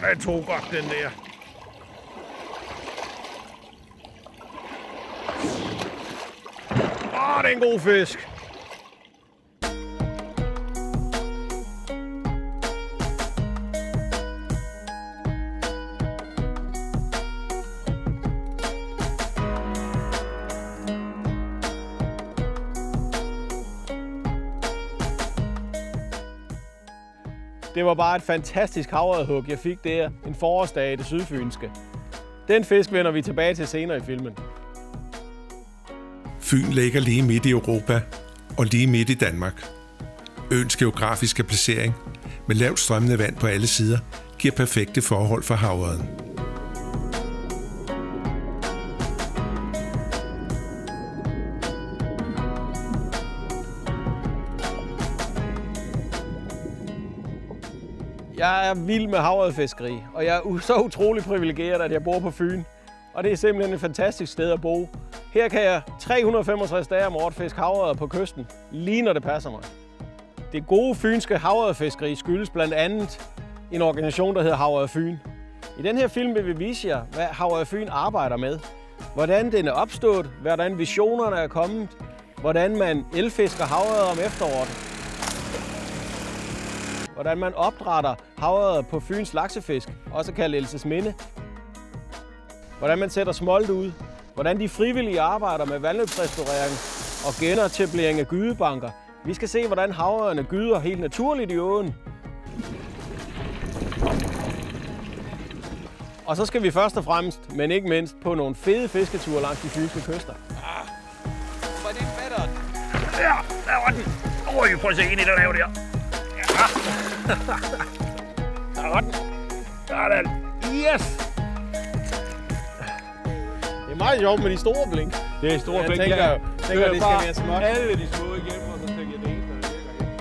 den tog godt, den der. Det er en god fisk. Det var bare et fantastisk havørredhug, jeg fik der en forårsdag i det sydfynske. Den fisk vender vi tilbage til senere i filmen. Fyn ligger lige midt i Europa og lige midt i Danmark. Øens geografiske placering med lavt strømmende vand på alle sider giver perfekte forhold for havørreden. Jeg er vild med havørredfiskeri, og jeg er så utrolig privilegeret, at jeg bor på Fyn. Og det er simpelthen et fantastisk sted at bo. Her kan jeg 365 dage om året fiske havørred på kysten, lige når det passer mig. Det gode fynske havørredfiskeri skyldes blandt andet en organisation, der hedder Seatrout Fyn. I den her film vil vi vise jer, hvad Seatrout Fyn arbejder med. Hvordan den er opstået, hvordan visionerne er kommet, hvordan man elfisker havørred om efteråret. Hvordan man opdrætter havørred på Fyns laksefisk, også kaldet Elsesminde. Hvordan man sætter smolt ud. Hvordan de frivillige arbejder med vandløbsrestaurering og genetablering af gydebanker. Vi skal se, hvordan havørrederne gyder helt naturligt i åen. Og så skal vi først og fremmest, men ikke mindst, på nogle fede fisketure langs de fynske kyster. Var det fætteren? Ja, der var den. Prøv at se ind i den have der. Ja. Der var den. Sådan. Yes! Det er meget sjovt med de store blink. Det er store blink, jeg tænker, det skal være småt. Alle de små igennem, og så tænker jeg, det eneste, der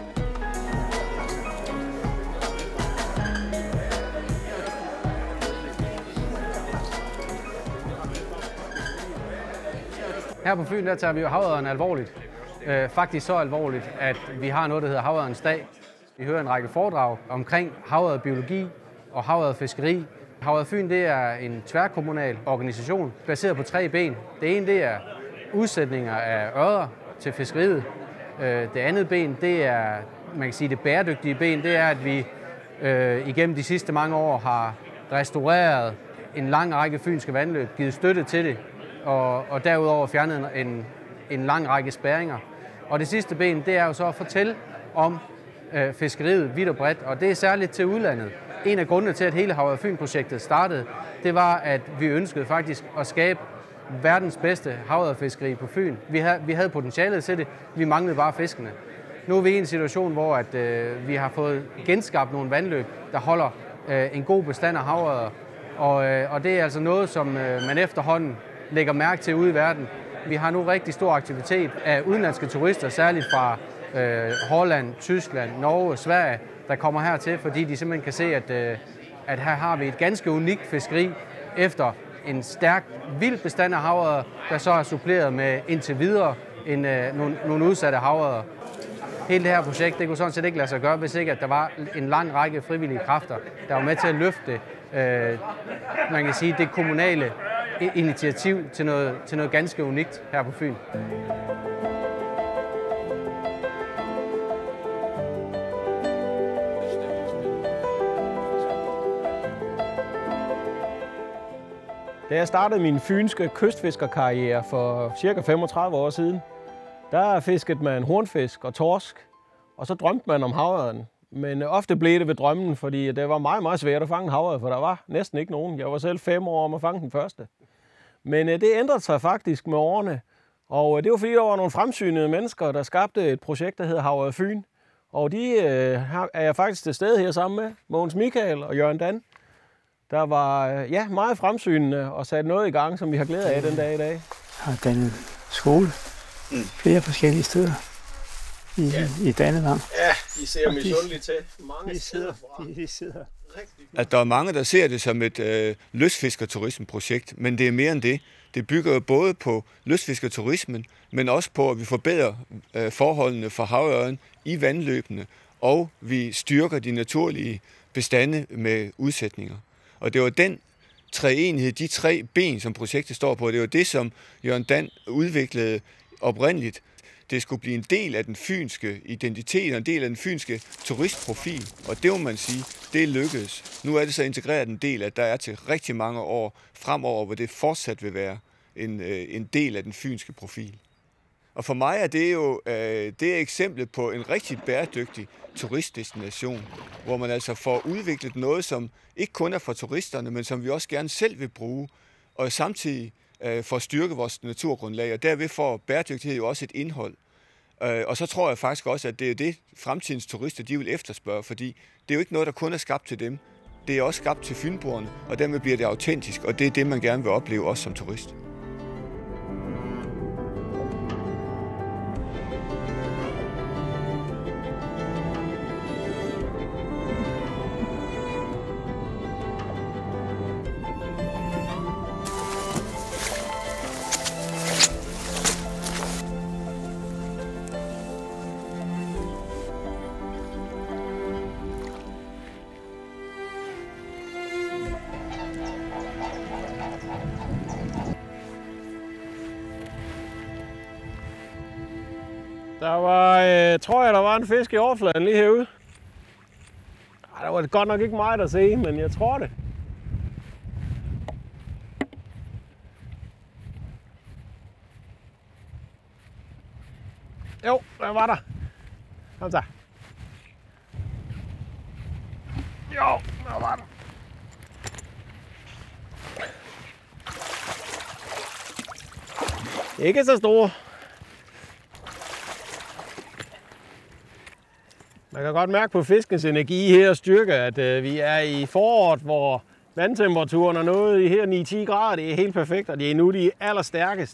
virker. Her på Fyn der tager vi jo havørreden alvorligt. Faktisk så alvorligt, at vi har noget, der hedder Havørredens Dag. Vi hører en række foredrag omkring havørredbiologi og havørredfiskeri. Seatrout Fyn det er en tværkommunal organisation, baseret på 3 ben. Det ene det er udsætninger af ørder til fiskeriet. Det andet ben det er, man kan sige, det bæredygtige ben, det er, at vi igennem de sidste mange år har restaureret en lang række fynske vandløb, givet støtte til det, og derudover fjernet en lang række spærringer. Og det sidste ben, det er jo så at fortælle om fiskeriet vidt og bredt, og det er særligt til udlandet. En af grundene til, at hele Seatrout Fyn-projektet startede, det var, at vi ønskede faktisk at skabe verdens bedste havørredfiskeri på Fyn. Vi havde potentialet til det, vi manglede bare fiskene. Nu er vi i en situation, hvor vi har fået genskabt nogle vandløb, der holder en god bestand af havørreder. Og det er altså noget, som man efterhånden lægger mærke til ude i verden. Vi har nu rigtig stor aktivitet af udenlandske turister, særligt fra Holland, Tyskland, Norge, Sverige, der kommer hertil, fordi de simpelthen kan se, at her har vi et ganske unikt fiskeri efter en stærk, vild bestand af havørreder, der så er suppleret med indtil videre nogle udsatte havørreder. Hele det her projekt, det kunne sådan set ikke lade sig gøre, hvis ikke at der var en lang række frivillige kræfter, der var med til at løfte, man kan sige, det kommunale initiativ til noget ganske unikt her på Fyn. Da jeg startede min fynske kystfiskerkarriere for ca. 35 år siden, der fiskede man hornfisk og torsk, og så drømte man om havørreden. Men ofte blev det ved drømmen, fordi det var meget, meget svært at fange havørred, for der var næsten ikke nogen. Jeg var selv 5 år om at fange den første. Men det ændrede sig faktisk med årene, og det var fordi, der var nogle fremsynede mennesker, der skabte et projekt, der hedder Seatrout Fyn. Og de er jeg faktisk til stede her sammen med, Mogens Michael og Jørgen Dan, der var meget fremsynende og satte noget i gang, som vi har glæde af den dag i dag. Jeg har dannet skole flere forskellige steder i Danneland. Ja, I ser misundeligt til. Mange sidder. At der er mange, der ser det som et lystfiskerturismeprojekt, men det er mere end det. Det bygger jo både på lystfiskerturismen, men også på, at vi forbedrer forholdene for havørreden i vandløbene, og vi styrker de naturlige bestande med udsætninger. Og det var den treenighed, de 3 ben, som projektet står på, det var det, som Jørgen Dan udviklede oprindeligt. Det skulle blive en del af den fynske identitet og en del af den fynske turistprofil. Og det må man sige, det lykkedes. Nu er det så integreret en del, at der er til rigtig mange år fremover, hvor det fortsat vil være en del af den fynske profil. Og for mig er det jo det er eksemplet på en rigtig bæredygtig turistdestination, hvor man altså får udviklet noget, som ikke kun er for turisterne, men som vi også gerne selv vil bruge, og samtidig for at styrke vores naturgrundlag, og derved får bæredygtighed jo også et indhold. Og så tror jeg faktisk også, at det er det, fremtidens turister de vil efterspørge, fordi det er jo ikke noget, der kun er skabt til dem. Det er også skabt til fynboerne, og dermed bliver det autentisk, og det er det, man gerne vil opleve også som turist. Der var en fisk i overfladen lige herude. Der var godt nok ikke meget at se, men jeg tror det. Jo, der var der. Kom så. Jo, der var der. Ikke så store. Man kan godt mærke på fiskens energi her og styrke, at vi er i foråret, hvor vandtemperaturen er nået i her 9-10 grader. Det er helt perfekt, og det er nu de allerstærkest.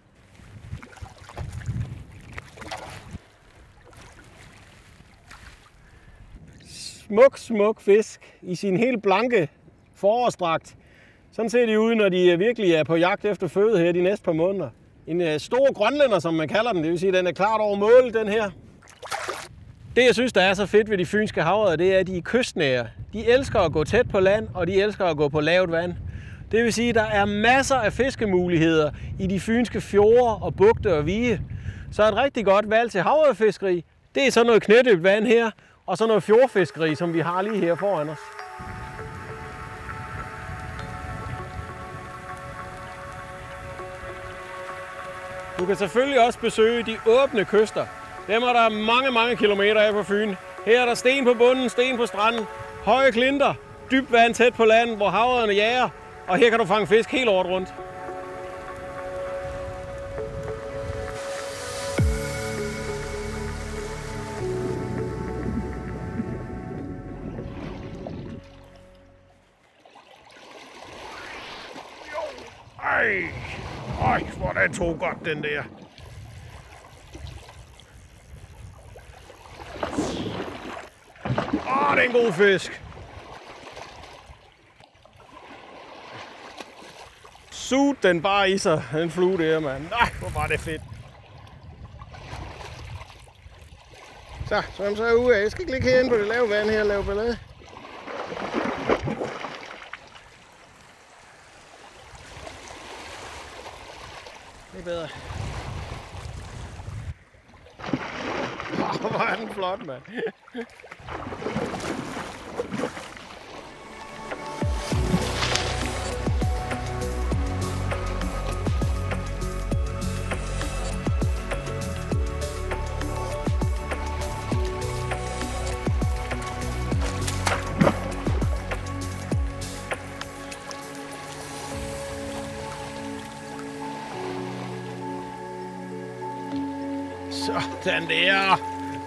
Smuk fisk i sin helt blanke forårsdragt. Sådan ser de ud, når de virkelig er på jagt efter føde her de næste par måneder. En stor grønlænder, som man kalder den, det vil sige, at den er klart over mål, den her. Det, jeg synes, der er så fedt ved de fynske havørreder, det er, at de er kystnære. De elsker at gå tæt på land, og de elsker at gå på lavt vand. Det vil sige, at der er masser af fiskemuligheder i de fynske fjorde og bugte og vige. Så et rigtig godt valg til havørredfiskeri, det er så noget knædybt vand her, og så noget fjordfiskeri, som vi har lige her foran os. Du kan selvfølgelig også besøge de åbne kyster. Dem er der mange kilometer af på Fyn. Her er der sten på bunden, sten på stranden, høje klinter, dybt vand tæt på land, hvor havørrederne jager, og her kan du fange fisk helt året rundt. Ej, hvor den tog godt, den der. Det er en god fisk. Sug den bare i sig, den flue der, mand. Nej, hvor var det fedt. Så er ude af. Jeg skal ikke ligge herinde på det lave vand her og lave ballade. Det er bedre. Hvor er den flot, mand. Sådan der.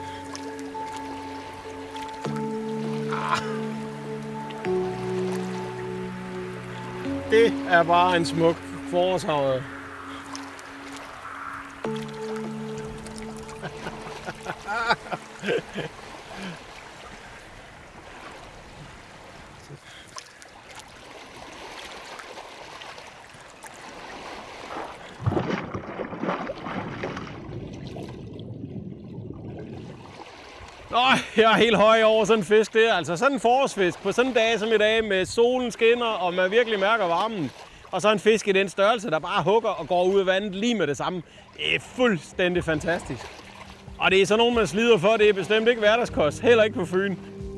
Det er bare en smuk forårshavørred. Nå, Jeg er helt høj over sådan en fisk der. Altså sådan en forårsfisk på sådan en dag som i dag med solen skinner, og man virkelig mærker varmen. Og så en fisk i den størrelse, der bare hugger og går ud af vandet lige med det samme. Det er fuldstændig fantastisk. Og det er sådan nogen, man slider for. Det er bestemt ikke hverdagskost. Heller ikke på Fyn.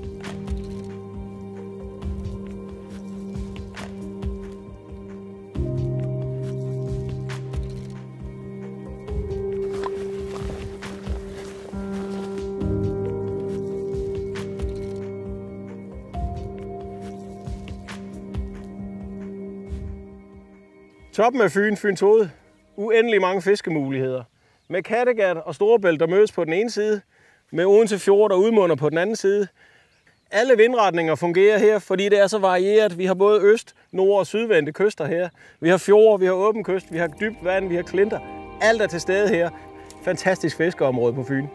Toppen af Fyn, Fyns hoved. Uendelig mange fiskemuligheder. Med Kattegat og Storebælt, der mødes på den ene side, med Odense Fjord, der udmunder på den anden side. Alle vindretninger fungerer her, fordi det er så varieret. Vi har både øst-, nord- og sydvendte kyster her. Vi har fjorde, vi har åben kyst, vi har dybt vand, vi har klinter. Alt er til stede her. Fantastisk fiskeområde på Fyn.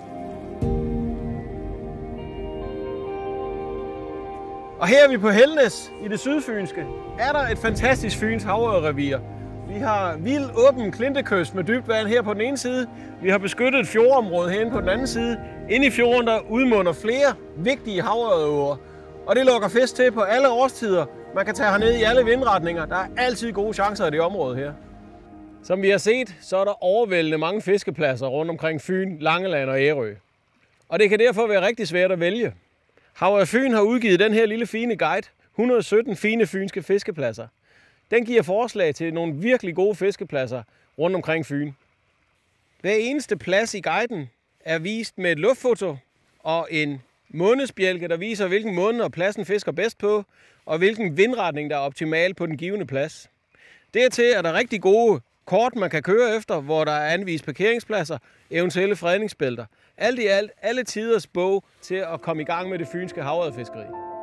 Og her er vi på Helnes i det sydfynske. Er der et fantastisk Fyns havørrevir. Vi har vild åben klintekyst med dybt vand her på den ene side. Vi har beskyttet et fjordområde herinde på den anden side. Inde i fjorden der udmunder flere vigtige havørredåer. Og det lukker fisk til på alle årstider. Man kan tage herned i alle vindretninger. Der er altid gode chancer i det område her. Som vi har set, så er der overvældende mange fiskepladser rundt omkring Fyn, Langeland og Ærø. Og det kan derfor være rigtig svært at vælge. Hav Fyn har udgivet den her lille fine guide, 117 fine fynske fiskepladser. Den giver forslag til nogle virkelig gode fiskepladser rundt omkring Fyn. Hver eneste plads i guiden er vist med et luftfoto og en månedsbjælke, der viser, hvilken måned og pladsen fisker bedst på, og hvilken vindretning, der er optimal på den givne plads. Dertil er der rigtig gode kort, man kan køre efter, hvor der er anvist parkeringspladser, eventuelle fredningsbælter. Alt i alt, alle tiders bog til at komme i gang med det fynske havørredfiskeri.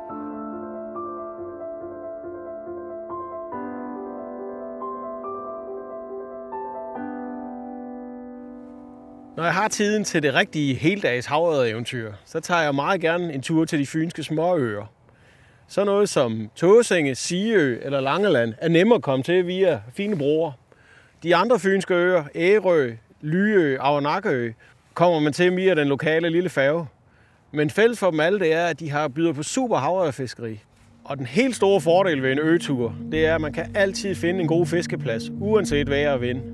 Når jeg har tiden til det rigtige heldags havørredeventyr, så tager jeg meget gerne en tur til de fynske småøer. Så noget som Tåsinge, Siø eller Langeland er nemmere at komme til via fine broer. De andre fynske øer, Ærø, Lyø og Nakø, kommer man til via den lokale lille færge. Men fælles for dem alle det er, at de har byder på super havørredfiskeri. Og den helt store fordel ved en øtur, det er, at man kan altid finde en god fiskeplads, uanset vejr og vind.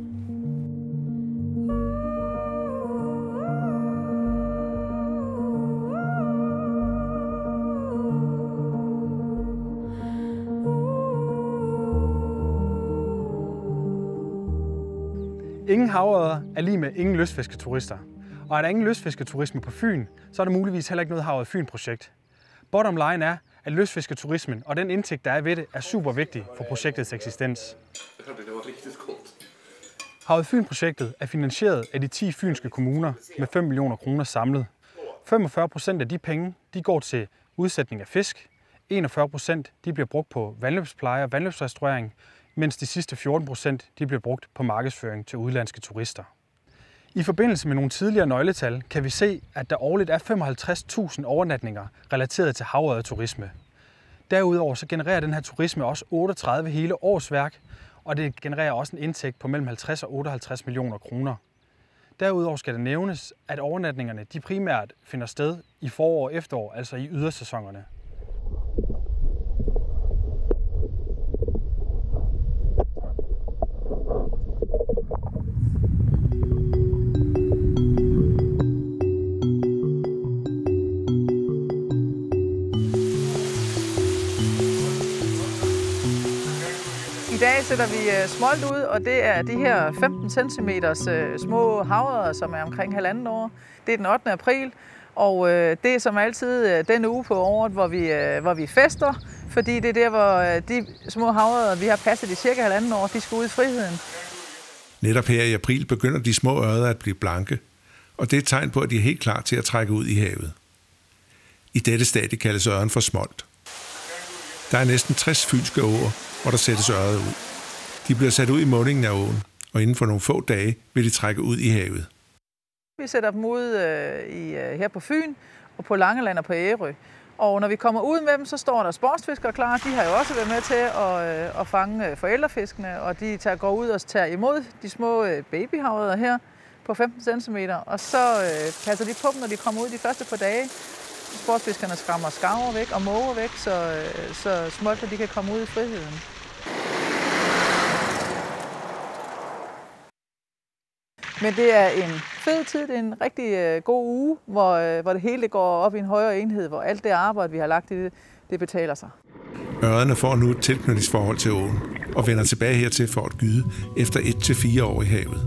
Ingen havørreder er lige med ingen lystfisketurister. Og er der ingen lystfisketurisme på Fyn, så er der muligvis heller ikke noget Havret Fyn-projekt. Bottom line er, at lystfisketurismen og den indtægt, der er ved det, er super vigtig for projektets eksistens. Havret Fyn-projektet er finansieret af de 10 fynske kommuner med 5 millioner kroner samlet. 45% af de penge de går til udsætning af fisk, 41% de bliver brugt på vandløbspleje og vandløbsrestaurering, mens de sidste 14% de bliver brugt på markedsføring til udenlandske turister. I forbindelse med nogle tidligere nøgletal kan vi se, at der årligt er 55.000 overnatninger relateret til havørredturisme. Derudover så genererer den her turisme også 38 hele årsværk, og det genererer også en indtægt på mellem 50 og 58 millioner kroner. Derudover skal det nævnes, at overnatningerne de primært finder sted i forår og efterår, altså i ydersæsonerne. I dag sætter vi smolt ud, og det er de her 15 cm små havørreder, som er omkring 1,5 år. Det er den 8. april, og det er som altid den uge på året, hvor vi fester, fordi det er der, hvor de små havørreder, vi har passet i cirka 1,5 år, de skal ud i friheden. Netop her i april begynder de små ørreder at blive blanke, og det er et tegn på, at de er helt klar til at trække ud i havet. I dette stadie kaldes ørren for smolt. Der er næsten 60 fynske åer, hvor der sættes ørreder ud. De bliver sat ud i mundingen af åen, og inden for nogle få dage vil de trække ud i havet. Vi sætter dem ud her på Fyn og på Langeland og på Ærø. Og når vi kommer ud med dem, så står der sportsfiskere klar. De har jo også været med til at fange forældrefiskene, og de går ud og tager imod de små babyhavørreder her. på 15 cm, og så passer de på dem, når de kommer ud de første par dage. Sportsfiskerne skræmmer skarver væk og måger væk, så smolter de kan komme ud i friheden. Men det er en fed tid, det er en rigtig god uge, hvor det hele går op i en højere enhed, hvor alt det arbejde, vi har lagt i det betaler sig. Ørrederne får nu et tilknytningsforhold til åen og vender tilbage hertil for at gyde efter 1 til 4 år i havet.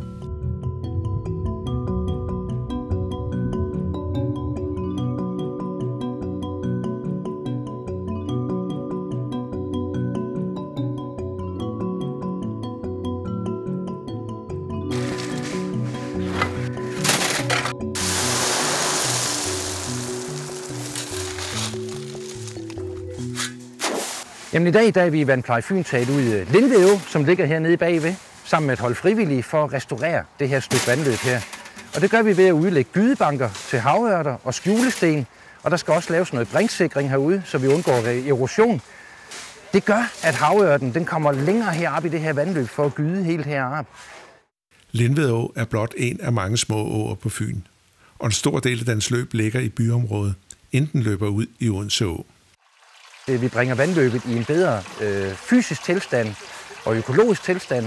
Jamen i dag er vi i Vandpleje Fyn taget ud i Lindved, som ligger hernede bagved, sammen med et hold frivillige for at restaurere det her stykke vandløb her. Og det gør vi ved at udlægge gydebanker til havørter og skjulesten, og der skal også laves noget brinksikring herude, så vi undgår erosion. Det gør, at havørten den kommer længere herop i det her vandløb for at gyde helt herop. Lindved Å er blot en af mange små åer på Fyn, og en stor del af dens løb ligger i byområdet, inden den løber ud i Odense Å. Vi bringer vandløbet i en bedre fysisk tilstand og økologisk tilstand.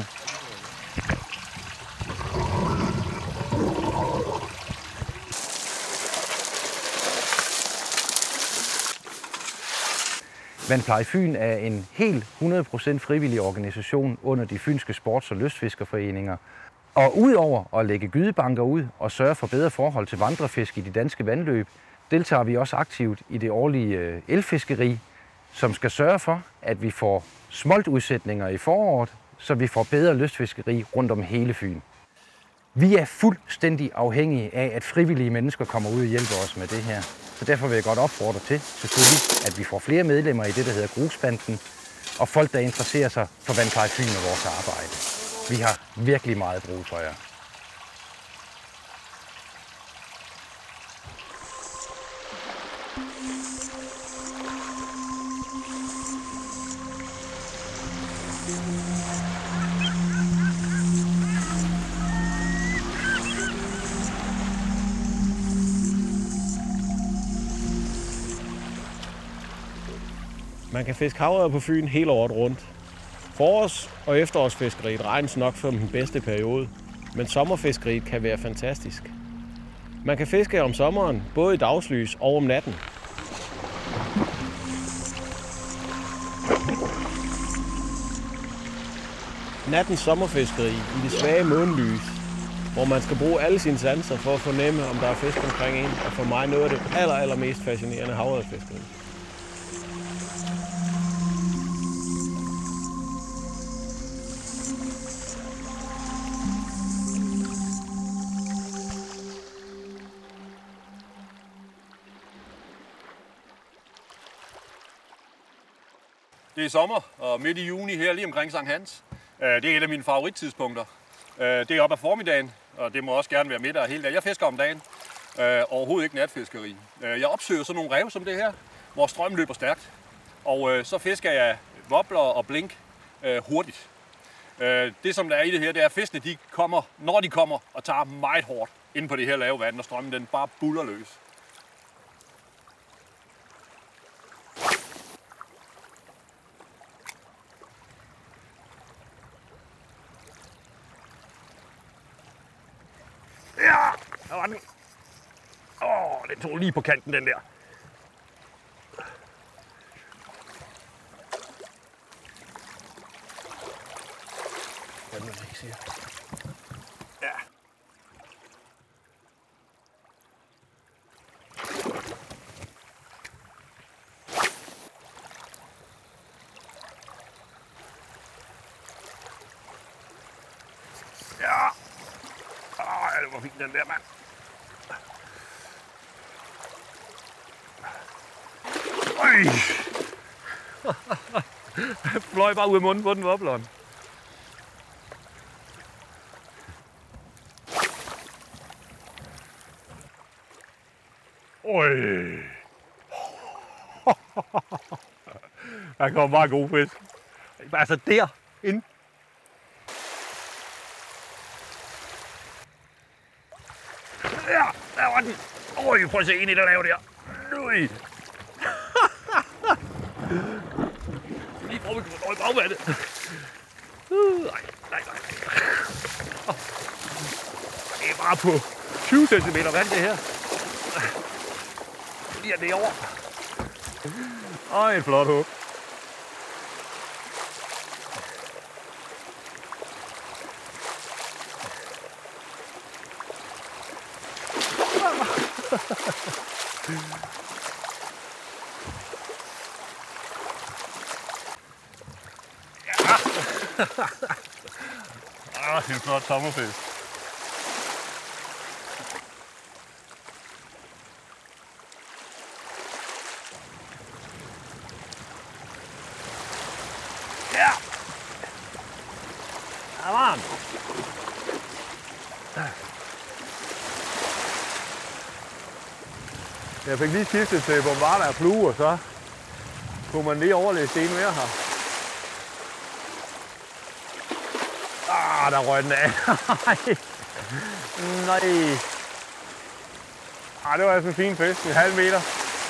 Vandpleje Fyn er en helt 100% frivillig organisation under de fynske sports- og lystfiskerforeninger. Og udover at lægge gydebanker ud og sørge for bedre forhold til vandrefisk i de danske vandløb, deltager vi også aktivt i det årlige elfiskeri, som skal sørge for, at vi får smoltudsætninger i foråret, så vi får bedre lystfiskeri rundt om hele Fyn. Vi er fuldstændig afhængige af, at frivillige mennesker kommer ud og hjælper os med det her. Så derfor vil jeg godt opfordre til, selvfølgelig, at vi får flere medlemmer i det, der hedder Grusbanden, og folk, der interesserer sig for Vandpleje Fyn og vores arbejde. Vi har virkelig meget brug for jer. Man kan fiske havørred på Fyn hele året rundt. Forårs- og efterårsfiskeriet regnes nok som den bedste periode, men sommerfiskeriet kan være fantastisk. Man kan fiske om sommeren, både i dagslys og om natten. Nattens sommerfiskeri i det svage månelys, hvor man skal bruge alle sine sanser for at fornemme, om der er fisk omkring en, og for mig noget af det allermest fascinerende havørredfiskeri. Det er sommer, og midt i juni her, lige omkring Sankt Hans. Det er et af mine favorittidspunkter. Det er op ad formiddagen, og det må også gerne være middag hele dagen. Jeg fisker om dagen. Overhovedet ikke natfiskeri. Jeg opsøger sådan nogle rev som det her, hvor strømmen løber stærkt. Og så fisker jeg wobbler og blink hurtigt. Det som der er i det her, det er, at fiskene de kommer, når de kommer, og tager meget hårdt ind på det her lave vand, og strømmen den bare buller løs. Ja, der var den. Den tog lige på kanten, den der. Den vil jeg ikke sige. Ja. Ja. Det var fint, den der, mand. Jeg fløj bare ud af munden på den wobbleren. Der kommer bare god fisk. Altså der, ind. Ja, der var den. Øj, prøv at se ind i det lave der. Nøj. Lige prøv at komme i bagvandet. Nej. Det er bare på 20 cm vand, det her. Lige er det over. Et flot hug. Det er en flot sommerfisk. Ja! Der var den. Jeg fik lige skiftet til bombarder og flue, og så kunne man lige overlæse en mere her. Der røg den af. Nej. Det var altså en fin fisk. En halv meter.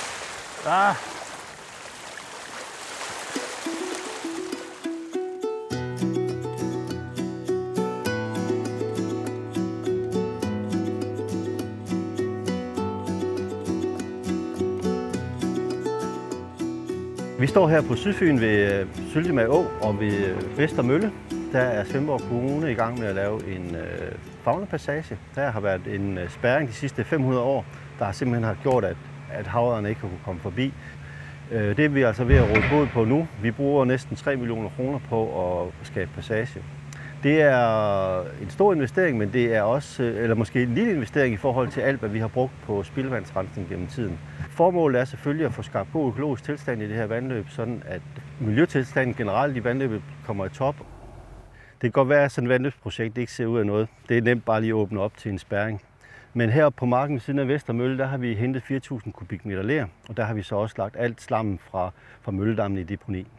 Vi står her på Sydfyn ved Syltemade Å og ved Vestermølle. Der er Svendborg Kommune i gang med at lave en faunapassage. Der har været en spærring de sidste 500 år, der simpelthen har gjort, at havørerne ikke har kunne komme forbi. Det er vi altså ved at råde bod på nu. Vi bruger næsten 3 millioner kroner på at skabe passage. Det er en stor investering, men det er også, eller måske en lille investering i forhold til alt, hvad vi har brugt på spildevandsrensning gennem tiden. Formålet er selvfølgelig at få skabt god økologisk tilstand i det her vandløb, sådan at miljøtilstanden generelt i vandløbet kommer i top. Det kan godt være, at sådan et vandløbsprojekt ikke ser ud af noget. Det er nemt bare lige at åbne op til en spærring. Men her på marken ved siden af Vestermølle, der har vi hentet 4.000 kubikmeter ler, og der har vi så også lagt alt slammen fra mølledammen i deponi.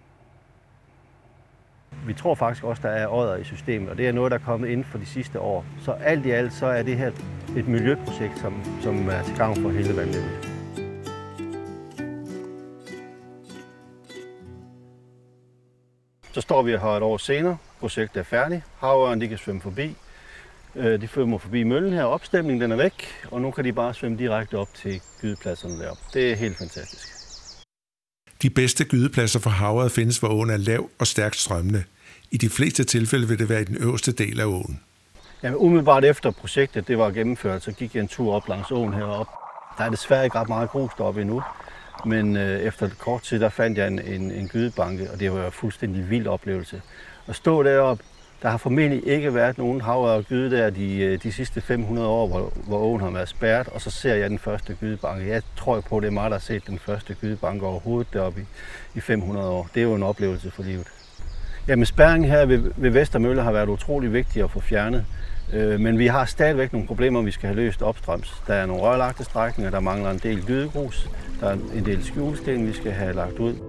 Vi tror faktisk også, der er odder i systemet, og det er noget, der er kommet inden for de sidste år. Så alt i alt så er det her et miljøprojekt, som er til gavn for hele vandløbet. Så står vi her et år senere. Projektet er færdigt. Havørnen kan svømme forbi. De svømmer forbi møllen her. Opstemningen den er væk, og nu kan de bare svømme direkte op til gydepladserne deroppe. Det er helt fantastisk. De bedste gydepladser for havret findes, hvor åen er lav og stærkt strømmende. I de fleste tilfælde vil det være i den øverste del af åen. Ja, umiddelbart efter projektet det var gennemført, så gik jeg en tur op langs åen heroppe. Der er desværre ikke ret meget grus deroppe endnu. Men efter kort tid, der fandt jeg en gydebanke, og det var en fuldstændig vild oplevelse. At stå deroppe, der har formentlig ikke været nogen havørred og gyde der de sidste 500 år, hvor åen har været spærret, og så ser jeg den første gydebanke. Jeg tror på, det er mig, der har set den første gydebanke overhovedet deroppe i 500 år. Det er jo en oplevelse for livet. Jamen, spærringen her ved Vestermølle har været utrolig vigtig at få fjernet. Men vi har stadigvæk nogle problemer, vi skal have løst opstrøms. Der er nogle rørlagte strækninger, der mangler en del gydegrus, der er en del skjulsten, vi skal have lagt ud.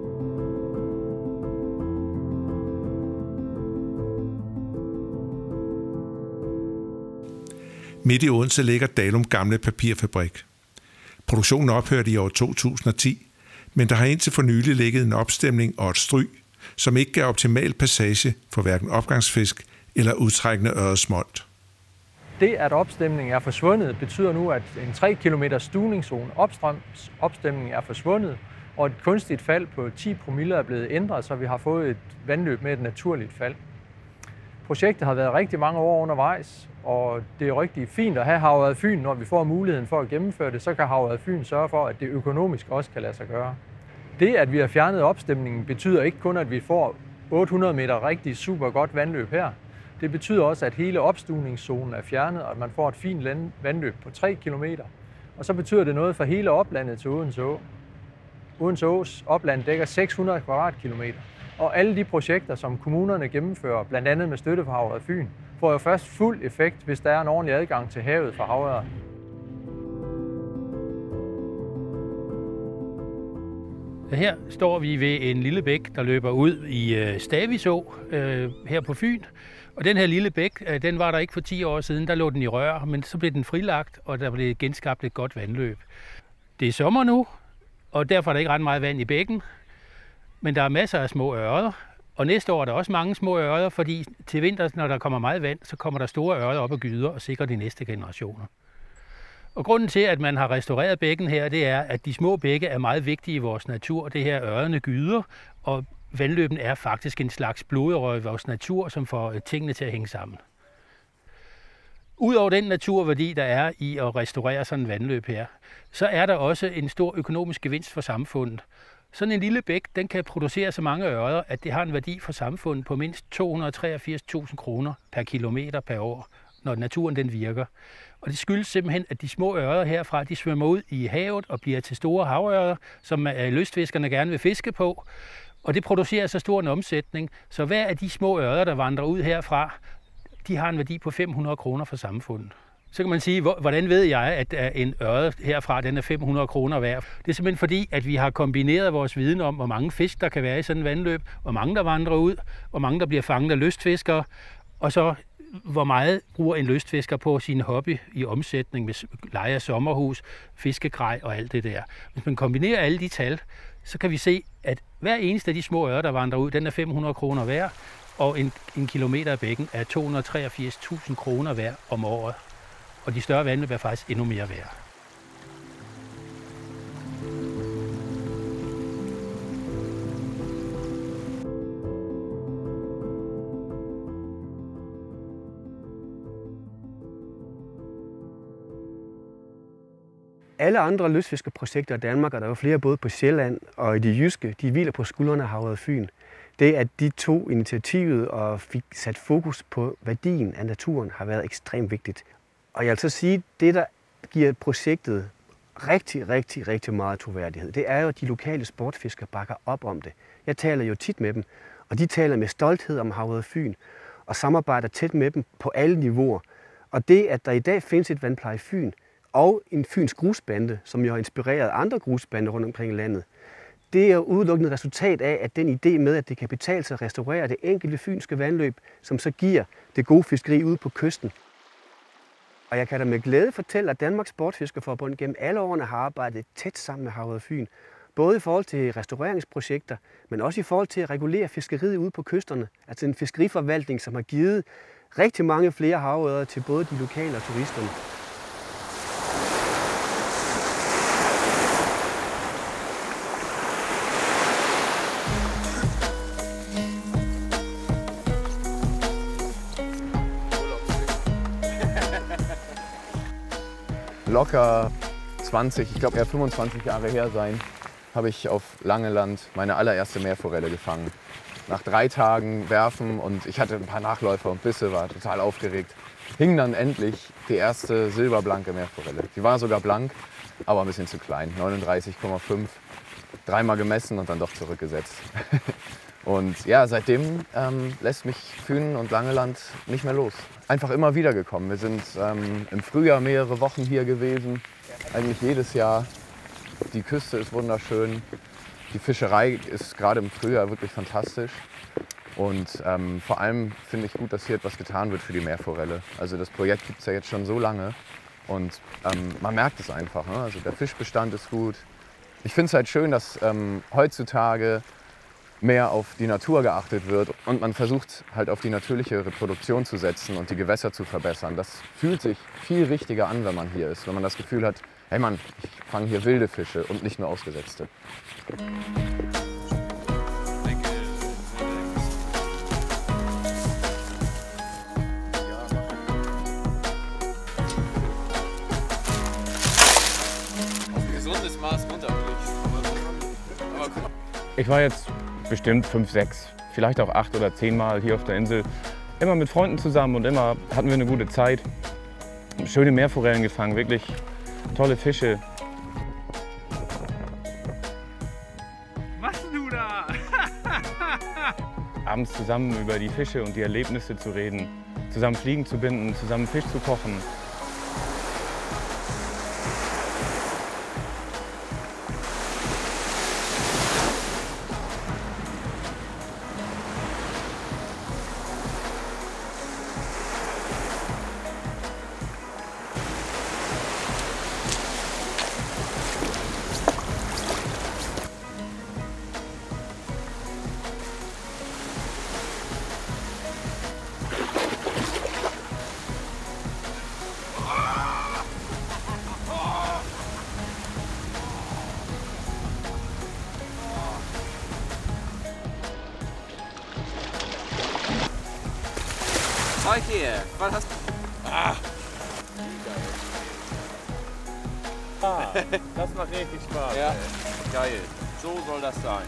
Midt i Odense ligger Dalum gamle papirfabrik. Produktionen ophørte i år 2010, men der har indtil for nylig ligget en opstemning og et stryg, som ikke gav optimal passage for hverken opgangsfisk eller udtrækkende ørredsmolt. Det, at opstemningen er forsvundet, betyder nu, at en 3 km stuningszone opstrøms opstemning er forsvundet, og et kunstigt fald på 10 promille er blevet ændret, så vi har fået et vandløb med et naturligt fald. Projektet har været rigtig mange år undervejs, og det er rigtig fint at have Havørred Fyn, når vi får muligheden for at gennemføre det, så kan Havørred Fyn sørge for, at det økonomisk også kan lade sig gøre. Det, at vi har fjernet opstemningen, betyder ikke kun, at vi får 800 meter rigtig super godt vandløb her. Det betyder også, at hele opstuningszonen er fjernet, og at man får et fint vandløb på 3 km. Og så betyder det noget for hele oplandet til Odense Å. Odense Ås opland dækker 600 kvadratkilometer. Og alle de projekter, som kommunerne gennemfører, blandt andet med støtte fra Havørred Fyn, får jo først fuld effekt, hvis der er en ordentlig adgang til havet for havørred. Her står vi ved en lille bæk, der løber ud i Staviså her på Fyn. Og den her lille bæk, den var der ikke for 10 år siden, der lå den i rør, men så blev den frilagt, og der blev genskabt et godt vandløb. Det er sommer nu, og derfor er der ikke ret meget vand i bækken, men der er masser af små ørreder. Og næste år er der også mange små ørreder, fordi til vinter, når der kommer meget vand, så kommer der store ørreder op og gyder og sikrer de næste generationer. Og grunden til, at man har restaureret bækken her, det er, at de små bække er meget vigtige i vores natur. Det her ørrederne gyder, og vandløben er faktisk en slags blodåre i vores natur, som får tingene til at hænge sammen. Udover den naturværdi, der er i at restaurere sådan en vandløb her, så er der også en stor økonomisk gevinst for samfundet. Sådan en lille bæk, den kan producere så mange ørreder, at det har en værdi for samfundet på mindst 283.000 kroner per kilometer per år, når naturen den virker. Og det skyldes simpelthen, at de små ørreder herfra, de svømmer ud i havet og bliver til store havørreder, som lystfiskerne gerne vil fiske på. Og det producerer så stor en omsætning, så hver af de små ørreder, der vandrer ud herfra, de har en værdi på 500 kroner for samfundet. Så kan man sige, hvordan ved jeg, at en ørred herfra, den er 500 kroner værd? Det er simpelthen fordi, at vi har kombineret vores viden om, hvor mange fisk, der kan være i sådan en vandløb, hvor mange, der vandrer ud, hvor mange, der bliver fanget af lystfiskere, og så hvor meget bruger en lystfisker på sin hobby i omsætning med leje af sommerhus, fiskegrej og alt det der. Hvis man kombinerer alle de tal, så kan vi se, at hver eneste af de små ørreder, der vandrer ud, den er 500 kroner værd, og en kilometer af bækken er 283.000 kroner værd om året. Og de større vandløb er faktisk endnu mere værd. Alle andre lystfiskerprojekter i Danmark, og der er jo flere både på Sjælland og i de jyske, de hviler på skuldrene af Havret Fyn. Det, at de tog initiativet og fik sat fokus på værdien af naturen, har været ekstremt vigtigt. Og jeg vil så sige, at det, der giver projektet rigtig meget troværdighed, det er jo, at de lokale sportfiskere bakker op om det. Jeg taler jo tit med dem, og de taler med stolthed om Havret Fyn og samarbejder tæt med dem på alle niveauer. Og det, at der i dag findes et vandpleje Fyn og en Fyns grusbande, som jo har inspireret andre grusbander rundt omkring i landet, det er jo udelukkende resultat af, at den idé med, at det kan betale sig at restaurere det enkelte fynske vandløb, som så giver det gode fiskeri ude på kysten. Og jeg kan da med glæde fortælle, at Danmarks Sportfiskerforbund gennem alle årene har arbejdet tæt sammen med Havret Fyn. Både i forhold til restaureringsprojekter, men også i forhold til at regulere fiskeriet ude på kysterne. Altså en fiskeriforvaltning, som har givet rigtig mange flere havørreder til både de lokale og turisterne. Locker 20, ich glaube eher 25 Jahre her sein, habe ich auf Langeland meine allererste Meerforelle gefangen. Nach 3 Tagen Werfen und ich hatte ein paar Nachläufer und Bisse, war total aufgeregt, hing dann endlich die erste silberblanke Meerforelle. Die war sogar blank, aber ein bisschen zu klein, 39,5, 3-mal gemessen und dann doch zurückgesetzt. Und ja, seitdem lässt mich Fyn und Langeland nicht mehr los. Einfach immer wieder gekommen. Wir sind im Frühjahr mehrere Wochen hier gewesen, eigentlich jedes Jahr. Die Küste ist wunderschön. Die Fischerei ist gerade im Frühjahr wirklich fantastisch. Und vor allem finde ich gut, dass hier etwas getan wird für die Meerforelle. Also das Projekt gibt es ja jetzt schon so lange und man merkt es einfach. Ne? Also der Fischbestand ist gut. Ich finde es halt schön, dass heutzutage mehr auf die Natur geachtet wird und man versucht halt auf die natürliche Reproduktion zu setzen und die Gewässer zu verbessern. Das fühlt sich viel richtiger an, wenn man hier ist, wenn man das Gefühl hat, hey Mann, ich fange hier wilde Fische und nicht nur ausgesetzte. Gesundes Maß runterblickst. Ich war jetzt bestimmt 5, 6, vielleicht auch 8 oder 10 Mal hier auf der Insel. Immer mit Freunden zusammen und immer hatten wir eine gute Zeit. Schöne Meerforellen gefangen, wirklich tolle Fische. Was du da? Abends zusammen über die Fische und die Erlebnisse zu reden, zusammen Fliegen zu binden, zusammen Fisch zu kochen. Zeig dir, was hast du? Das macht richtig Spaß. Ja. Ey. Geil. So soll das sein.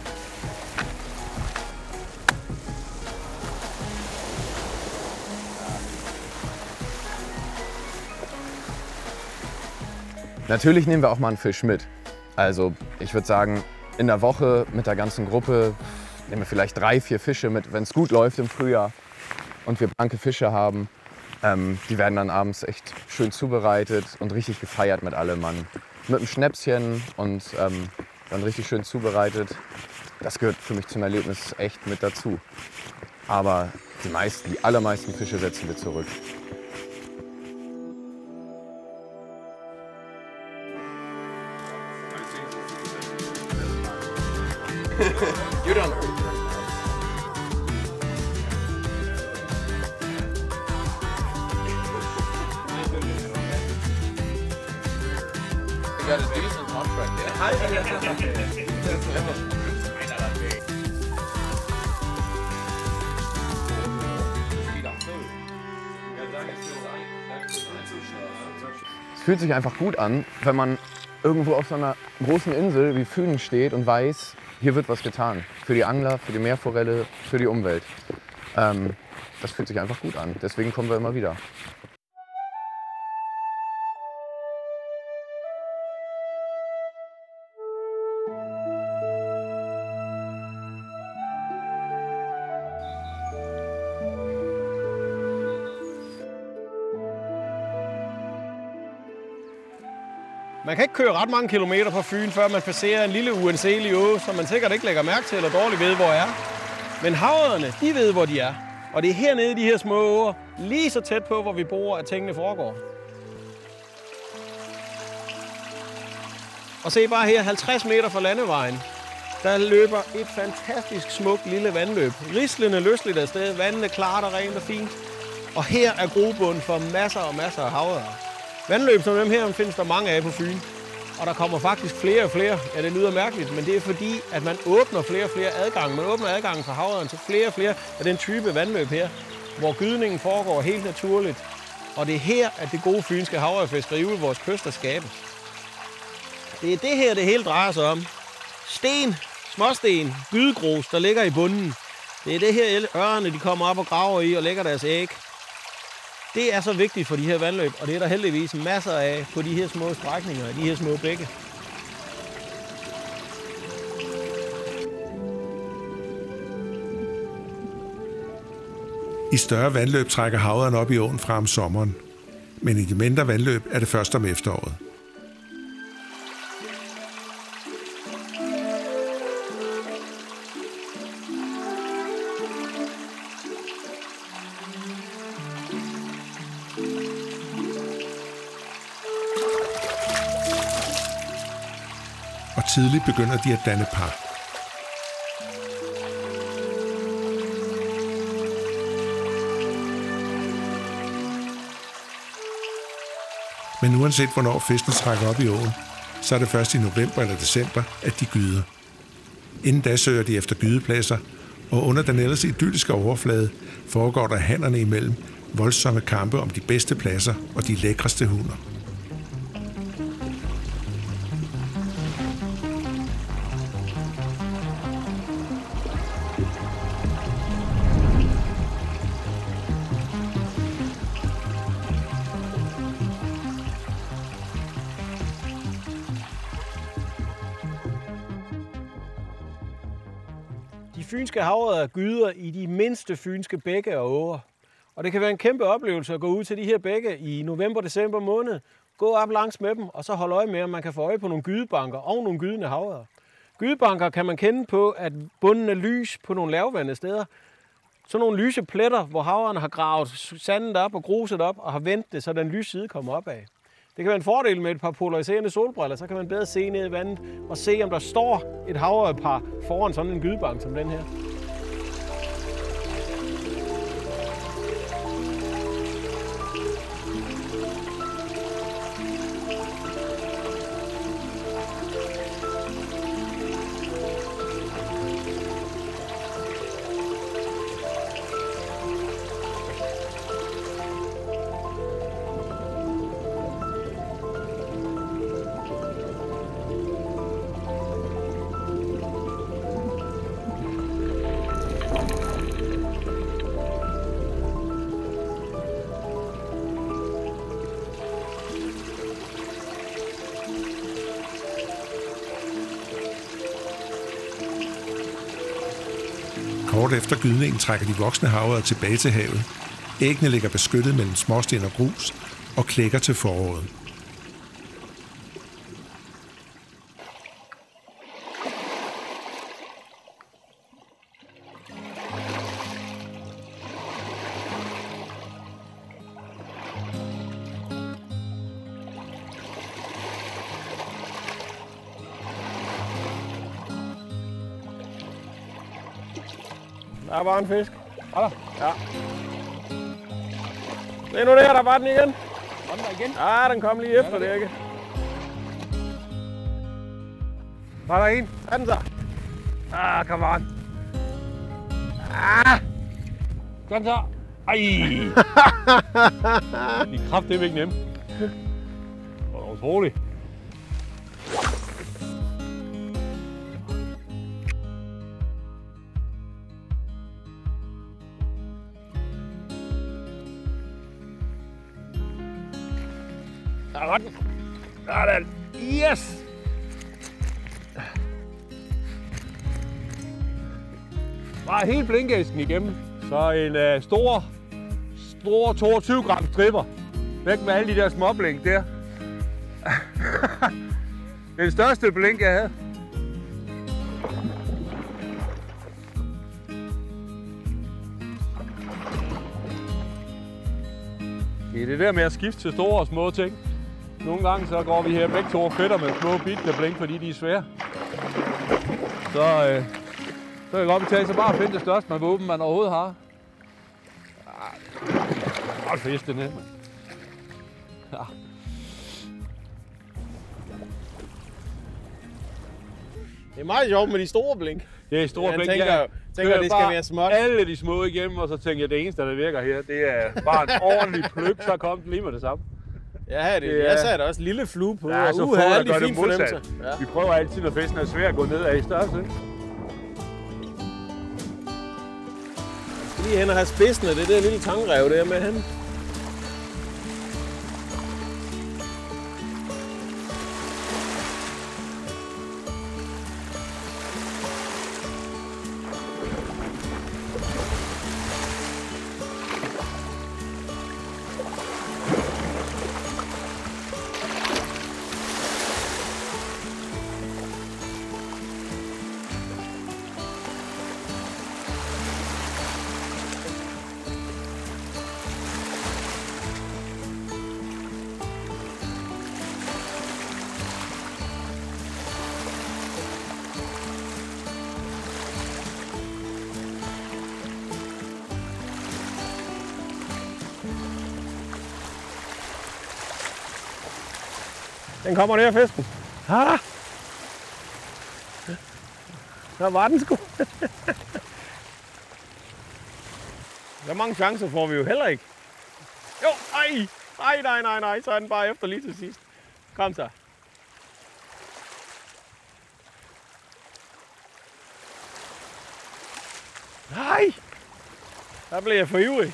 Natürlich nehmen wir auch mal einen Fisch mit. Also ich würde sagen, in der Woche mit der ganzen Gruppe nehmen wir vielleicht 3, 4 Fische mit, wenn es gut läuft im Frühjahr und wir blanke Fische haben. Die werden dann abends echt schön zubereitet und richtig gefeiert mit allem Mann. Mit einem Schnäpschen und dann richtig schön zubereitet. Das gehört für mich zum Erlebnis echt mit dazu. Aber die allermeisten Fische setzen wir zurück. You don't. You got a decent contract there. Es fühlt sich einfach gut an, wenn man irgendwo auf so einer großen Insel wie Fyn steht und weiß, hier wird was getan. Für die Angler, für die Meerforelle, für die Umwelt. Das fühlt sich einfach gut an. Deswegen kommen wir immer wieder. Man kan ikke køre ret mange kilometer på Fyn, før man passerer en lille uanselig å, som man sikkert ikke lægger mærke til eller dårligt ved, hvor er. Men havørrederne, de ved, hvor de er. Og det er hernede i de her små åer, lige så tæt på, hvor vi bor, at tingene foregår. Og se bare her, 50 meter fra landevejen, der løber et fantastisk smukt lille vandløb. Rislende løsligt afsted, vandet klart og rent og fint. Og her er grobund for masser og masser af havørred. Vandløb som dem her findes der mange af på Fyn. Og der kommer faktisk flere og flere. Ja, det lyder mærkeligt, men det er fordi, at man åbner flere og flere adgange. Man åbner adgangen for havørreden til flere og flere af den type vandløb her, hvor gydningen foregår helt naturligt. Og det er her, at det gode fynske havørredfiskeri ude vores kyster skabes. Det er det her, det hele drejer sig om. Sten, småsten, gydegrus, der ligger i bunden. Det er det her, ørrerne de kommer op og graver i og lægger deres æg. Det er så vigtigt for de her vandløb, og det er der heldigvis masser af på de her små strækninger, de her små bække. I større vandløb trækker havørreden op i åen fra om sommeren, men i de mindre vandløb er det først om efteråret. Og tidligt begynder de at danne par. Men uanset hvornår fisken trækker op i åen, så er det først i november eller december, at de gyder. Inden da søger de efter gydepladser, og under den ellers idylliske overflade foregår der hannerne imellem voldsomme kampe om de bedste pladser og de lækreste hunder. De fynske havørreder gyder i de mindste fynske bække og åer. Og det kan være en kæmpe oplevelse at gå ud til de her bække i november-december måned. Gå op langs med dem, og så holde øje med, om man kan få øje på nogle gydebanker og nogle gydende havørreder. Gydebanker kan man kende på, at bunden er lys på nogle lavvandede steder. Så nogle lyse pletter, hvor havørrederne har gravet sandet op og gruset op og har vendt det, så den lyse side kommer op af. Det kan være en fordel med et par polariserende solbriller, så kan man bedre se ned i vandet og se, om der står et havørredpar foran sådan en gydebank som den her. Kort efter gydningen trækker de voksne havørred tilbage til havet. Æggene ligger beskyttet mellem småsten og grus og klækker til foråret. Der var en fisk. Ja. Se nu der var den igen. Kom der igen. Ja, den kom lige efter det, ikke? Var der en? Er den så? Come on. Kom så. Ej! De er kraftedeme ikke nemme. Det var utroligt. Der var den. Sådan. Yes! Bare helt blinkæsken igennem. Så en stor 22 gram stripper. Væk med alle de der småblink der. Den største blink, jeg havde. Det er det der med at skifte til store og små ting. Nogle gange så går vi her begge to og fedter med små bitte blink, fordi de er svære. Så kan det godt betale sig bare at finde det største man våben, man overhovedet har. Godt fisk, den her, mand. Ja. Det er meget sjovt med de store blink. Det er store blink. Jeg tænker, det skal være småt. Alle de små igennem, og så tænker jeg, det eneste, der virker her, det er bare en ordentlig pløk, så kom den lige med det samme. Ja, jeg sagde da også lille flue på. Ja, så havde alle gør de det fine modsat. fornemmelser. Ja. Vi prøver altid, når fisken er svær at gå ned af i størrelse. Lige hen og have spidsen af det der lille tangrev der med hen. Den kommer der, fisken. Ah! Der var den sgu. Så mange chancer får vi jo heller ikke. Jo, nej, så er den bare efter lige til sidst. Kom så. Nej! Der blev jeg for ivrig.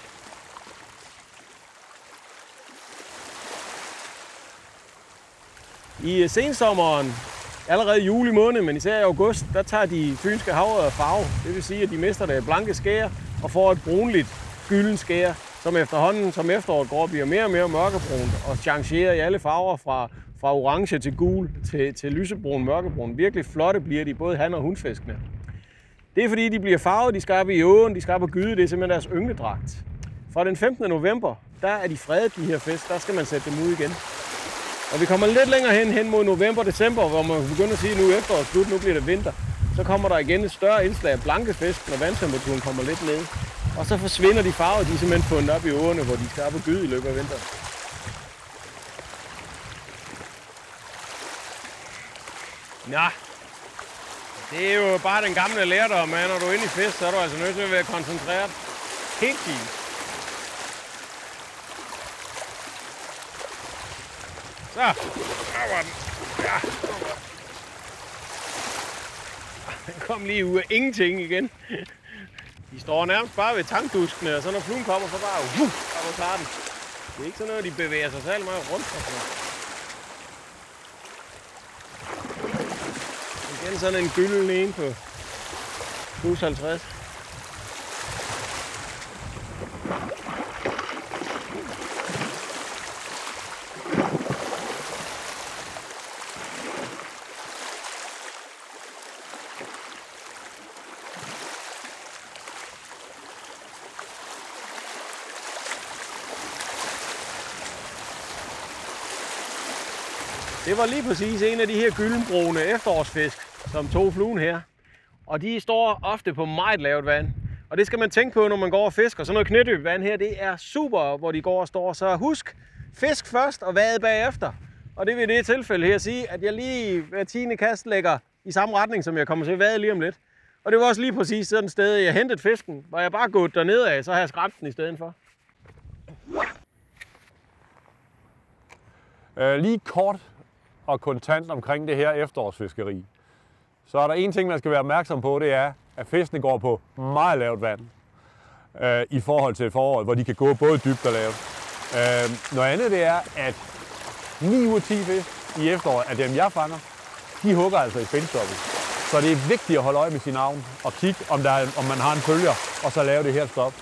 I sensommeren, allerede i juli måned, men især i august, der tager de fynske havørred farve. Det vil sige, at de mister det blanke skær og får et brunligt gylden skær, som efterhånden, som efteråret går, bliver mere og mere mørkebrunt og changerer i alle farver fra orange til gul til lysebrun, mørkebrun. Virkelig flotte bliver de, både han- og hunfiskene. Det er fordi, de bliver farvet, de skal op i åen, de skal op og gyde, det er simpelthen deres yngledragt. Fra den 15. november, der er de fredet, de her fisk, der skal man sætte dem ud igen. Og vi kommer lidt længere hen mod november-december, hvor man begynder at sige, at nu er efteråret slut, nu bliver det vinter. Så kommer der igen et større indslag af blanke fisk, når vandtemperaturen kommer lidt ned. Og så forsvinder de farver, de er simpelthen fundet op i åerne, hvor de skal op og gyde i løbet af vinteren. Nå, det er jo bare den gamle lærdom, man. Når du er inde i fisk, så er du altså nødt til at være koncentreret. Helt fint. Så, der var den. Ja. Den kom lige ud af ingenting igen. De står nærmest bare ved tankduskene, og så når fluen kommer, så bare og tager den. Det er ikke sådan noget, de bevæger sig særlig meget rundt. Igen sådan en gylden en på plus 50. Det var lige præcis en af de her gyldenbrune efterårsfisk, som tog fluen her. Og de står ofte på meget lavt vand. Og det skal man tænke på, når man går og fisker. Sådan noget knædybt vand her, det er super, hvor de går og står. Så husk, fisk først og vade bagefter. Og det vil i det tilfælde her sige, at jeg lige hver 10. kast lægger i samme retning, som jeg kommer til at vade lige om lidt. Og det var også lige præcis sådan et sted, jeg hentede fisken. Var jeg bare gået dernede af, så har jeg skræmt den i stedet for. Lige kort og kontant omkring det her efterårsfiskeri. Så er der en ting, man skal være opmærksom på, det er, at fiskene går på meget lavt vand i forhold til foråret, hvor de kan gå både dybt og lavt. Noget andet det er, at 9 ud af 10 fisk i efteråret af dem, jeg fanger, de hugger altså i spindstoppet. Så det er vigtigt at holde øje med sin navn og kigge, om man har en følger, og så lave det her stop.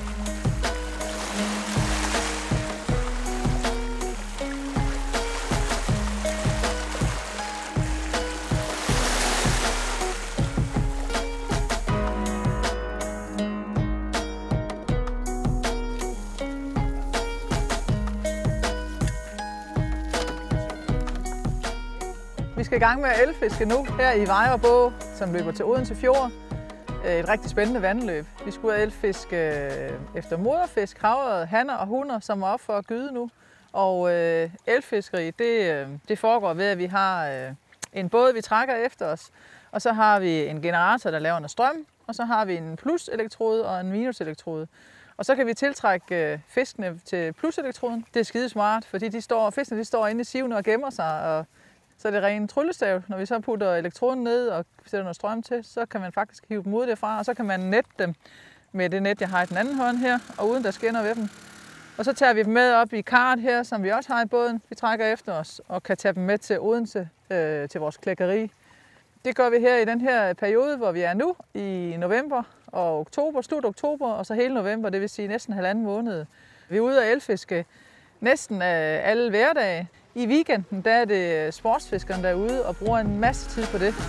Vi skal i gang med at elfiske nu, her i Vejre Bå, som løber til Odense Fjord. Et rigtig spændende vandløb. Vi skulle elfiske efter moderfisk, havørred, hanner og hunner, som er op for at gyde nu. Og elfiskeri, det foregår ved, at vi har en båd, vi trækker efter os. Og så har vi en generator, der laver noget strøm. Og så har vi en pluselektrode og en minuselektrode. Og så kan vi tiltrække fiskene til pluselektroden. Det er skide smart, fordi fiskene står inde i sivene og gemmer sig. Og så er det ren tryllestav. Når vi så putter elektroden ned og sætter noget strøm til, så kan man faktisk hive dem ud derfra, og så kan man nette dem med det net, jeg har i den anden hånd her, og uden der sker noget ved dem. Og så tager vi dem med op i karret her, som vi også har i båden. Vi trækker efter os og kan tage dem med til Odense, til vores klækkeri. Det gør vi her i den her periode, hvor vi er nu, i november og oktober, slut oktober, og så hele november, det vil sige næsten 1,5 måned. Vi er ude og elfiske næsten alle hverdage. I weekenden der er det sportsfiskerne derude og bruger en masse tid på det.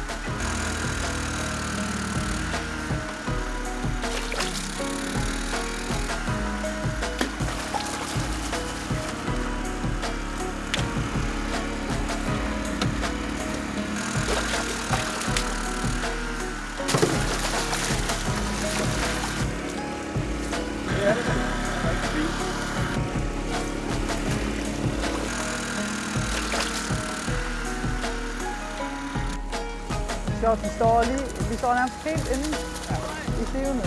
Vi står nærmest helt inde i sivene.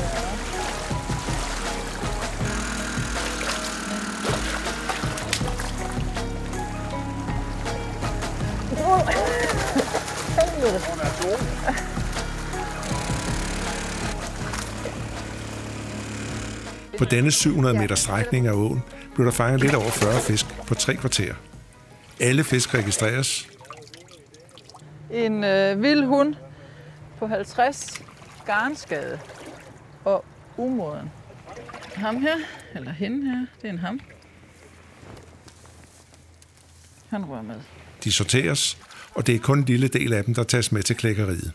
På denne 700 meter strækning af åen blev der fanget lidt over 40 fisk på 3 kvarter. Alle fisk registreres. En vild hund på 50, garnskade og umoden. Ham her, eller hende her, det er en ham. Han rører med. De sorteres, og det er kun en lille del af dem, der tages med til klækkeriet.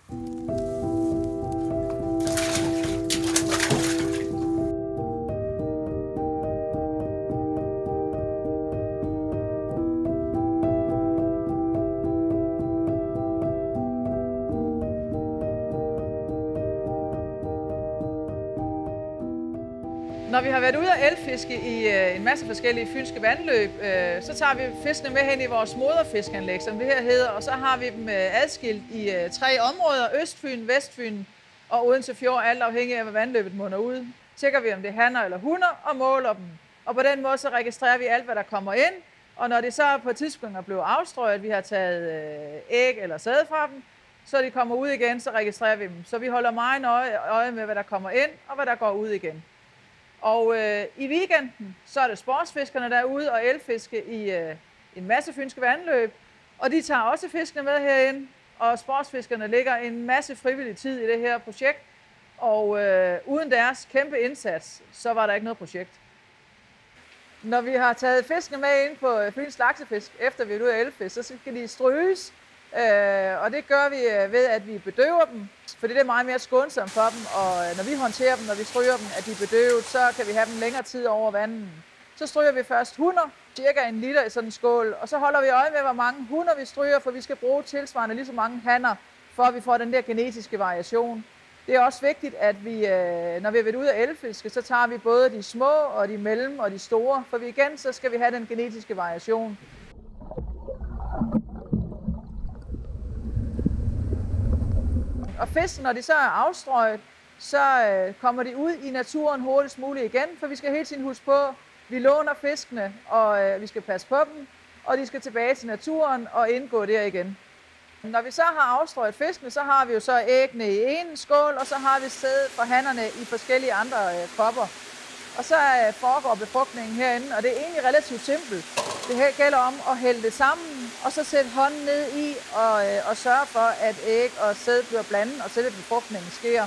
Når vi har været ude at elfiske i en masse forskellige fynske vandløb, så tager vi fiskene med hen i vores moderfiskanlæg, som det her hedder, og så har vi dem adskilt i 3 områder, Østfyn, Vestfyn og Odense Fjord, alt afhængig af, hvad vandløbet munder ud. Tjekker vi, om det er hanner eller hunner, og måler dem. Og på den måde så registrerer vi alt, hvad der kommer ind, og når det så på et tidspunkt er blevet afstrøget, vi har taget æg eller sæde fra dem, så de kommer ud igen, så registrerer vi dem. Så vi holder meget øje med, hvad der kommer ind, og hvad der går ud igen. Og i weekenden, så er det sportsfiskerne, der er ude og elfiske i en masse fynske vandløb. Og de tager også fiskene med herind, og sportsfiskerne lægger en masse frivillig tid i det her projekt. Og uden deres kæmpe indsats, så var der ikke noget projekt. Når vi har taget fiskene med ind på Fyns laksefisk, efter vi er ude at elfiske, så skal de stryges. Og det gør vi ved, at vi bedøver dem, fordi det er meget mere skånsomt for dem, og når vi håndterer dem, når vi stryger dem, at de er bedøvet, så kan vi have dem længere tid over vandet. Så stryger vi først hunder, cirka 1 liter i sådan en skål, og så holder vi øje med, hvor mange hunder vi stryger, for vi skal bruge tilsvarende lige så mange hanner, for at vi får den der genetiske variation. Det er også vigtigt, at vi, når vi er ved ud af elfiske, så tager vi både de små og de mellem og de store, for igen så skal vi have den genetiske variation. Og fisken, når de så er afstrøget, så kommer de ud i naturen hurtigst muligt igen, for vi skal hele tiden huske på, at vi låner fiskene, og vi skal passe på dem, og de skal tilbage til naturen og indgå der igen. Når vi så har afstrøget fiskene, så har vi jo så æggene i en skål, og så har vi sæd fra hannerne i forskellige andre kopper. Og så foregår befrugtningen herinde, og det er egentlig relativt simpelt. Det her gælder om at hælde det sammen, og så sætte hånden ned i og sørge for, at æg og sæd bliver blandet, og selve befrugtningen sker.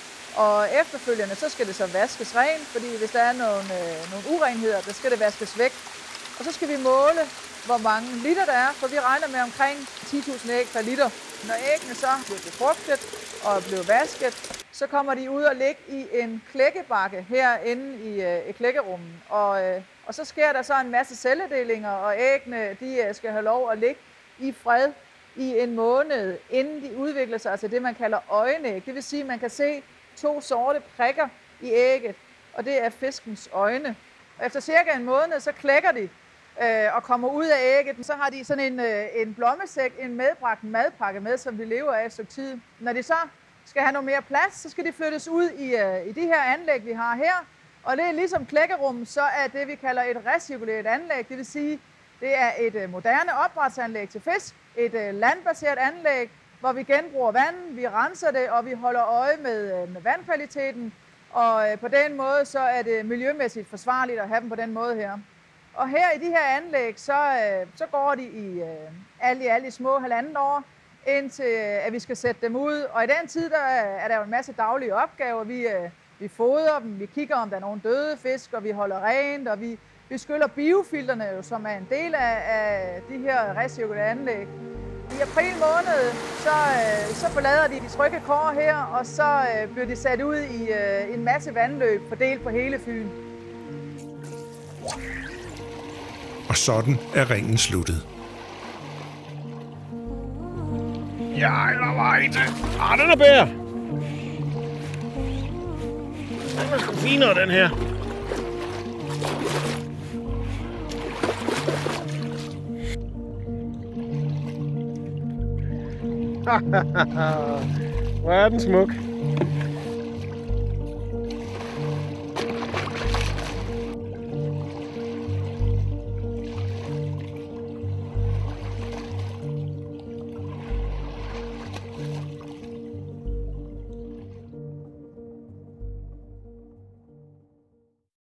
Og efterfølgende, så skal det så vaskes rent, fordi hvis der er nogle urenheder, så skal det vaskes væk. Og så skal vi måle, hvor mange liter der er, for vi regner med omkring 10.000 æg per liter. Når æggene så bliver befrugtet og bliver vasket, så kommer de ud og ligge i en klækkebakke herinde i klækkerummet. Og så sker der så en masse celledelinger, og æggene de skal have lov at ligge i fred i 1 måned, inden de udvikler sig til det, man kalder øjenæg. Det vil sige, at man kan se 2 sorte prikker i ægget, og det er fiskens øjne. Og efter cirka 1 måned, så klækker de og kommer ud af ægget. Så har de sådan en blommesæk, en medbragt madpakke med, som de lever af et stykke tid. Når de så skal have noget mere plads, så skal de flyttes ud i de her anlæg, vi har her. Og det er ligesom klækkerum, så er det, vi kalder et recirkuleret anlæg. Det vil sige, det er et moderne opdrætsanlæg til fisk, et landbaseret anlæg, hvor vi genbruger vand, vi renser det, og vi holder øje med vandkvaliteten. Og på den måde, så er det miljømæssigt forsvarligt at have dem på den måde her. Og her i de her anlæg, så går de i alt i små 1,5 år, indtil at vi skal sætte dem ud. Og i den tid, der er der jo en masse daglige opgaver. Vi fodrer dem, vi kigger, om der er nogle døde fisk, og vi holder rent, og vi skyller biofilterne, som er en del af de her recirkulerede anlæg. I april måned, så forlader de trygge kår her, og så bliver de sat ud i en masse vandløb, fordelt på hele Fyn. Og sådan er ringen sluttet. Ja, eller var en til. Den er bedre. Den er sgu finere, den her. Hvor er den smuk.